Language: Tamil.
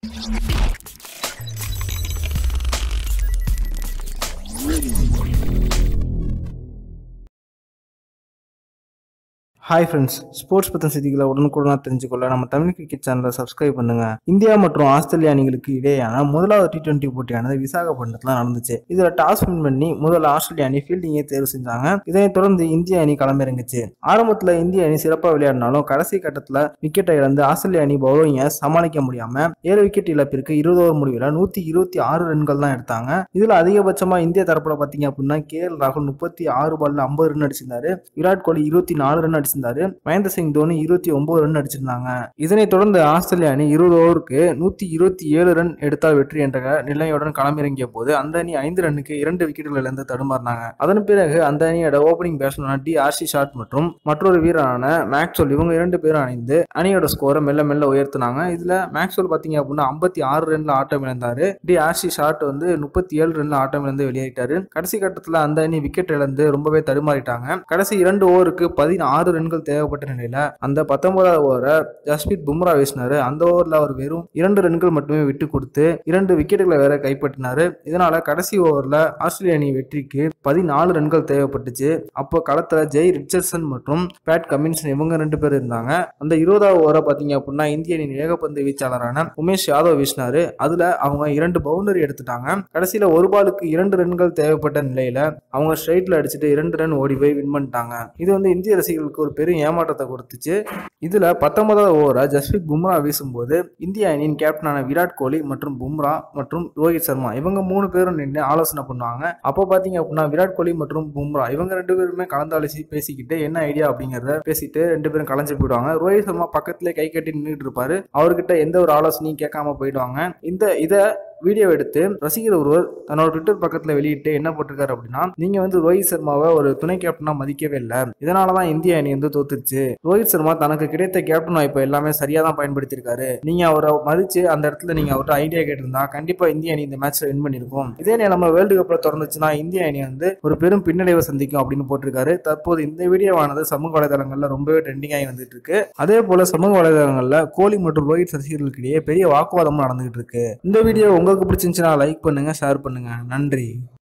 ஹாய் ஃப்ரெண்ட்ஸ், ஸ்போர்ட்ஸ் பற்றின செய்திகளை உடனுக்குடனாக தெரிஞ்சுக்கொள்ள நம்ம தமிழ் கிரிக்கெட் சேனலை சப்ஸ்கிரைப் பண்ணுங்க. இந்தியா மற்றும் ஆஸ்திரேலியா அணிகளுக்கு இடையேயான முதலாவது T20 போட்டியானது விசாகப்பட்டினத்தில் நடந்துச்சு. இதில் டாஸ் வின் பண்ணி முதல்ல ஆஸ்திரேலியா அணி ஃபீல்டிங்கை தேர்வு செஞ்சாங்க. இதனைத் தொடர்ந்து இந்திய அணி களமிறங்குச்சு. ஆரம்பத்தில் இந்திய அணி சிறப்பாக விளையாடினாலும் கடைசி கட்டத்தில் விக்கெட்டை இழந்து ஆஸ்திரேலியா அணி பவுலிங்கை சமாளிக்க முடியாம 7 விக்கெட் இழப்பிற்கு 20 ஓவர் முடிவில் 126 ரன்கள் தான் எடுத்தாங்க. இதில் அதிகபட்சமாக இந்திய தரப்புல பார்த்தீங்க அப்படின்னா KL ராகுல் 36 பால்ல 50 ரன் அடிச்சிருந்தாரு. விராட் கோலி 24 ரன் அடிச்சிருந்தாரு. மகேந்திர சிங் தோனி 29 ரன் அடிச்சிருந்தாங்க. இதனைத் தொடர்ந்து ஆஸ்திரேலியா அணி 20 ஓவருக்கு 127 ரன் எடுத்தால் வெற்றி என்ற நிலையுடன் களமிறங்கிய போது அந்த அணி 5 ரன்னுக்கு 2 விக்கெட்டுகள் இழந்து தடுமாறினாங்க. அதன் பிறகு அந்த அணியோட ஓபனிங் பேட்ஸ்மேனான DRC ஷாட் மற்றும் மற்றொரு வீரரான மேக்ஸ்வெல் இவங்க 2 பேரும் அணிந்து அணியோட ஸ்கோரை மெல்ல மெல்ல உயர்த்தினாங்க. இதுல மேக்ஸ்வெல் பாத்தீங்க அப்படின்னா 56 ரன்ல ஆட்டம் இழந்தாரு. DRC ஷாட் 37 ரன்ல ஆட்டம் இழந்து வெளியேறிட்டாரு. கடைசி கட்டத்துல அந்த அணி விக்கெட் இழந்து ரொம்பவே தடுமாறிட்டாங்க. கடைசி 2 ஓவருக்கு 16 ரன்கள் தேவைப்பட்ட நிலையில அந்த 19வது ஓவரை ஜஸ்பிரீத் பும்ரா வீசினாரு. அந்த ஓவரில் அவர் வெறும் 2 ரன்கள் மட்டுமே விட்டு கொடுத்து 2 விக்கெட்டுகளை வேற கைப்பற்றினாரு. இதனால கடைசி ஓவரில் ஆஸ்திரேலிய அணி வெற்றிக்கு 14 ரன்கள் தேவைப்பட்டுச்சு. அப்போ களத்துல ஜெய் ரிச்சர்ட்சன் மற்றும் பேட் கமின்சன் இவங்க 2 பேர் இருந்தாங்க. அந்த 20வது ஓவரை பாத்தீங்க அப்படின்னா இந்திய அணி வேகப்பந்து வீச்சாளரான உமேஷ் யாதவ் வீசினாரு. அதுல அவங்க 2 பவுண்டரி எடுத்துட்டாங்க. கடைசியில ஒரு பாலுக்கு 2 ரன்கள் தேவைப்பட்ட நிலையில அவங்க ஸ்ட்ரைட்ல அடிச்சுட்டு 2 ரன் ஓடி போய் வின் பண்ணிட்டாங்க. இது இந்திய ரசிகர்களுக்கு ஒரு பெரிய ஏமாற்றத்தை கொடுத்துச்சு. இதுல 19வது ஓவரை ஜஸ்பிரீத் பும்ரா வீசும்போது இந்திய அணியின் கேப்டனான விராட் கோலி மற்றும் பும்ரா மற்றும் ரோஹித் சர்மா இவங்க 3 பேரும் நின்று ஆலோசனை பண்ணுவாங்க. அப்போ பாத்தீங்க அப்படின்னா விராட் கோலி மற்றும் பும்ரா இவங்க 2 பேருமே கலந்தாலோசி பேசிக்கிட்டு என்ன ஐடியா அப்படிங்கறத பேசிட்டு 2 பேரும் கலைஞ்சு போயிடுவாங்க. ரோஹித் சர்மா பக்கத்திலே கை கட்டி நின்றுட்டு இருப்பாரு. அவர்கிட்ட எந்த ஒரு ஆலோசனையும் கேட்காம போயிடுவாங்க. இத வீடியோ எடுத்து ரசிகர் ஒருவர் தன்னோட ட்விட்டர் பக்கத்துல வெளியிட்டு என்ன போட்டிருக்காரு அப்படின்னா, நீங்க ரோஹித் சர்மாவை ஒரு துணை கேப்டனா மதிக்கவே இல்லை, இதனாலதான் இந்திய அணி தோத்துருச்சு. ரோஹித் சர்மா தனக்கு கிடைத்த கேப்டன் வாய்ப்பை எல்லாமே சரியா தான் பயன்படுத்தியிருக்காரு. நீங்க அவரை மதிச்சு அந்த இடத்துல நீங்க அவர்கிட்ட ஐடியா கேட்டிருந்தா கண்டிப்பா இந்திய அணி இந்த மேட்ச்ல வின் பண்ணிருக்கும். இதே நிலைமை வேர்ல்டு கப்ல தொடர்ந்துச்சுன்னா இந்திய அணி ஒரு பெரும் பின்னடைவை சந்திக்கும் அப்படின்னு போட்டிருக்காரு. தற்போது இந்த வீடியோவானது சமூக வலைதளங்கள்ல ரொம்பவே ட்ரெண்டிங் ஆகி வந்துட்டு இருக்கு. அதே போல சமூக வலைதளங்கள்ல கோலி மற்றும் ரோஹித் ரசிகர்களுக்கு இடையே பெரிய வாக்குவாதமும் நடந்துகிட்டு இருக்கு. இந்த வீடியோ உங்களுக்கு பிடிச்சிருந்துச்சுன்னா லைக் பண்ணுங்க, ஷேர் பண்ணுங்க. நன்றி.